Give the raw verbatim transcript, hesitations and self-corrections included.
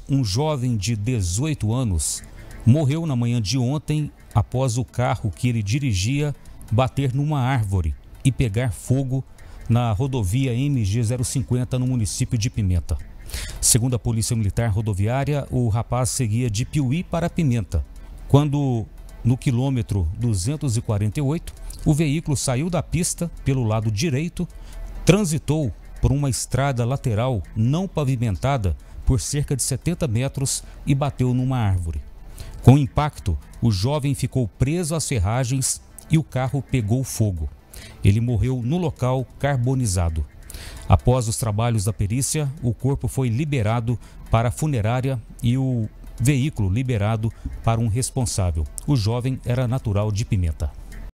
um jovem de dezoito anos morreu na manhã de ontem após o carro que ele dirigia bater numa árvore e pegar fogo na rodovia M G zero cinquenta no município de Pimenta. Segundo a Polícia Militar Rodoviária, o rapaz seguia de Piuí para Pimenta, quando no quilômetro duzentos e quarenta e oito o veículo saiu da pista pelo lado direito, transitou por uma estrada lateral não pavimentada por cerca de setenta metros e bateu numa árvore. Com o impacto, o jovem ficou preso às ferragens e o carro pegou fogo. Ele morreu no local carbonizado. Após os trabalhos da perícia, o corpo foi liberado para a funerária e o veículo liberado para um responsável. O jovem era natural de Pimenta.